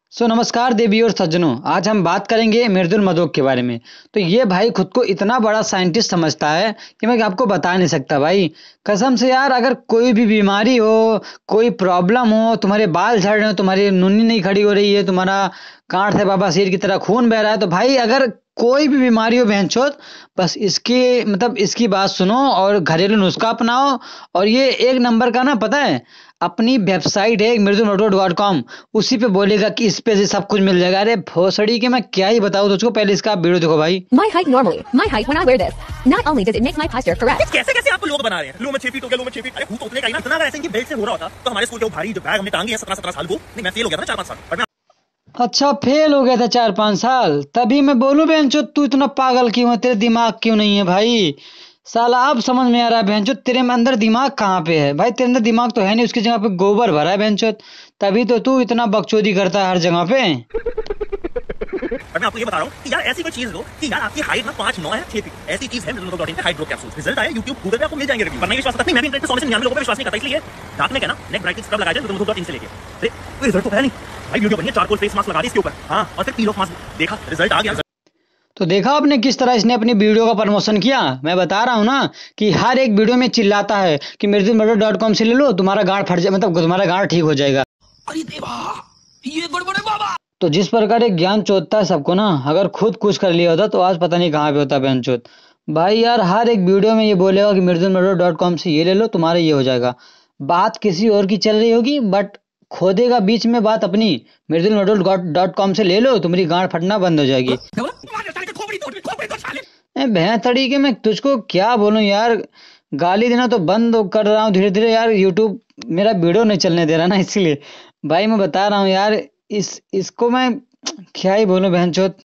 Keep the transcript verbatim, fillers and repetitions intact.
सो नमस्कार देवी और सज्जनों। आज हम बात करेंगे मृदुल मधोक के बारे में। तो ये भाई खुद को इतना बड़ा साइंटिस्ट समझता है कि मैं आपको बता नहीं सकता भाई। कसम से यार, अगर कोई भी बीमारी हो, कोई प्रॉब्लम हो, तुम्हारे बाल झड़ रहे हो, तुम्हारी नूनी नहीं खड़ी हो रही है, तुम्हारा गांठ से बाबा सिर की तरह खून बह रहा है, तो भाई अगर कोई भी बीमारी हो बहनचोद, बस इसकी मतलब इसकी बात सुनो और घरेलू नुस्खा अपनाओ। और ये एक नंबर का ना, पता है, अपनी वेबसाइट है मृदुल मधोक डॉट कॉम, उसी पे बोलेगा कि इस पे से सब कुछ मिल जाएगा। अरे भोसड़ी के मैं क्या ही बताऊं तुझको, पहले इसका आप वीडियो देखो भाई। My height normally. My height when I wear this. Not only does it make my posture correct. कैसे कैसे आपको लोग बना रहे हैं। लो मैं छह फीट हो गया, लो मैं छह फीट। अरे हूं तो उतने का ही ना। इतना अगर ऐसे इनकी बेल्ट से हो रहा होता तो हमारे स्कूल के वो भारी जो बैग हमने टांगे हैं सत्रह सत्रह साल को, नहीं मैं फेल हो गया था ना चार पांच साल, पर मैं अच्छा, फेल हो गया था चार पांच साल? तभी मैं बोलूं बहनचो तू इतना पागल क्यों है, तेरे दिमाग क्यों नहीं है भाई? साला अब समझ में आ रहा है बहनचो, तेरे में अंदर दिमाग कहाँ पे है भाई? तेरे अंदर दिमाग तो है नहीं, उसकी जगह पे गोबर भरा है बहनचो। तभी तो तू इतना बकचोदी करता है हर जगह पे। पर मैं आपको ये बता रहा हूँ कि यार ऐसी कोई चीज लो कि यार आपकी हाइट ना पांच नौ है छह फीट, ऐसी चीज है मृदुल मधोक डॉट इन पे हाइड्रो कैप्सूल। रिजल्ट आया यूट्यूब गूगल पे आपको मिल जाएंगे रिव्यू, पर नहीं विश्वास करता। नहीं मैं भी इंटरनेट पे सौ में से निन्यानवे लोगों पे विश्वास नहीं करता, इसलिए दांत में क्या ना नेक ब्राइटनिंग स्क्रब लगाया जाए मृदुल मधोक डॉट इन से लेके। अरे कोई रिजल्ट तो है नहीं भाई। वीडियो बनी है, चारकोल फेस मास्क लगा दी इसके ऊपर, हाँ, और फिर पील ऑफ मास्क देखा, रिजल्ट आ गया। तो देखा आपने किस तरह इसने अपनी वीडियो का प्रमोशन किया। मैं बता रहा हूँ ना कि हर एक वीडियो में चिल्लाता है कि मृदुल मधोक डॉट कॉम से ले लो, तुम्हारा गांठ फट जाए, मतलब तुम्हारा गांठ ठीक हो जाएगा। अरे देवा, ये गड़बड़ है बाबा। तो जिस प्रकार एक ज्ञान चोदता है सबको ना, अगर खुद कुछ कर लिया होता तो आज पता नहीं कहाँ पे होता बहनचोद। भाई यार, हर एक वीडियो में ये बोलेगा कि मृदुल मधोक डॉट कॉम से ये ले लो, तुम्हारा ये हो जाएगा। बात किसी और की चल रही होगी, बट खोदेगा बीच में बात अपनी। मृदुल मधोक डॉट कॉम से ले लो, तुम्हारी गांठ फटना बंद हो जाएगी। ए भैं तरीके में तुझको क्या बोलूं यार। गाली देना तो बंद कर रहा हूँ धीरे धीरे यार, यूट्यूब मेरा वीडियो नहीं चलने दे रहा ना, इसलिए भाई मैं बता रहा हूँ यार। इस इसको मैं क्या ही बोलूं बहनचोद।